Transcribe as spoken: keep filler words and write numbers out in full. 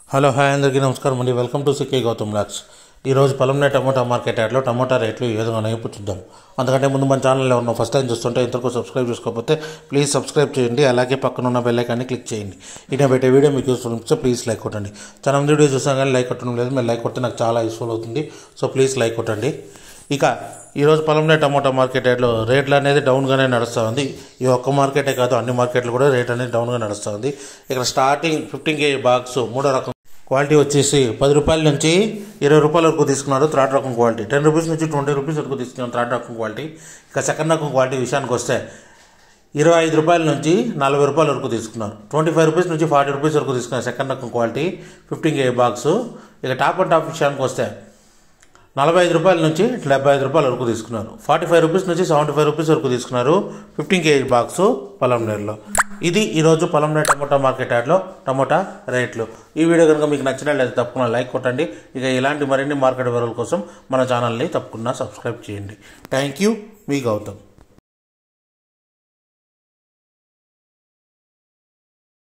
Hello hi అందరికీ నమస్కారం అండి. Welcome to CK Gautham blogs. ఈరోజు పలమన టమోటా మార్కెట్ యాడ్లో టమోటా రేట్లు ఏ విధంగా ఉన్నాయో చూద్దాం. అంతకంటే ముందు మన ఛానల్లో ఉన్న ఫస్ట్ టైం చూస్తుంటే ఇంతవరకు సబ్స్క్రైబ్ చేసుకోకపోతే ప్లీజ్ సబ్స్క్రైబ్ చేయండి. అలాగే పక్కన ఉన్న బెల్ ఐకాన్ని క్లిక్ చేయండి. ఇక పెట్టే వీడియో మీకు యూస్ఫుల్ అనిపిస్తే ప్లీజ్ లైక్ కొట్టండి. చాలా మంది వీడియో చూసాం కానీ లైక్ కొట్టడం లేదు. మీరు లైక్ కొడితే నాకు చాలా యూస్ఫుల్ అవుతుంది. సో ప్లీజ్ లైక్ కొట్టండి. ఇక ఈరోజు పలమన టమోటా మార్కెట్ యాడ్లో రేట్లు అనేది డౌన్గానే నడుస్తూ ఉంది. ఈ ఒక్క మార్కెటే కాదు, అన్ని మార్కెట్లు కూడా రేట్ అనేది డౌన్గా నడుస్తూ ఉంది. ఇక్కడ స్టార్టింగ్ ఫిఫ్టీన్ కేజీ బాక్స్ మూడో రకం క్వాలిటీ వచ్చేసి పది రూపాయల నుంచి ఇరవై రూపాయల వరకు తీసుకున్నారు. థర్డ్ రకం క్వాలిటీ టెన్ రూపీస్ నుంచి ట్వంటీ రూపీస్ వరకు తీసుకున్నారు థర్డ్ రకం క్వాలిటీ. ఇక సెకండ్ రకం క్వాలిటీ విషయానికి వస్తే ఇరవై ఐదు రూపాయల నుంచి నలభై రూపాయల వరకు తీసుకున్నారు. ట్వంటీ ఫైవ్ రూపీస్ నుంచి ఫార్టీ రూపీస్ వరకు తీసుకున్నారు సెకండ్ రకం క్వాలిటీ ఫిఫ్టీన్ కేజీ బాక్స్. ఇక టాప్ అండ్ టాప్ విషయానికి వస్తే నలభై ఐదు రూపాయల నుంచి డెబ్బై ఐదు రూపాయల వరకు తీసుకున్నారు. ఫార్టీ ఫైవ్ రూపీస్ నుంచి సెవెంటీ ఫైవ్ రూపీస్ వరకు తీసుకున్నారు ఫిఫ్టీన్ కేజీ బాక్స్ పలమనేరులో. ఇది ఈరోజు పలమన టమోటా మార్కెట్ యాడ్లో టమోటా రేట్లు. ఈ వీడియో కనుక మీకు నచ్చినట్లయితే తప్పకుండా లైక్ కొట్టండి. ఇక ఇలాంటి మరిన్ని మార్కెట్ వివరాల కోసం మన ఛానల్ని తప్పకుండా సబ్స్క్రైబ్ చేయండి. థ్యాంక్ యూ, మీ గౌతమ్.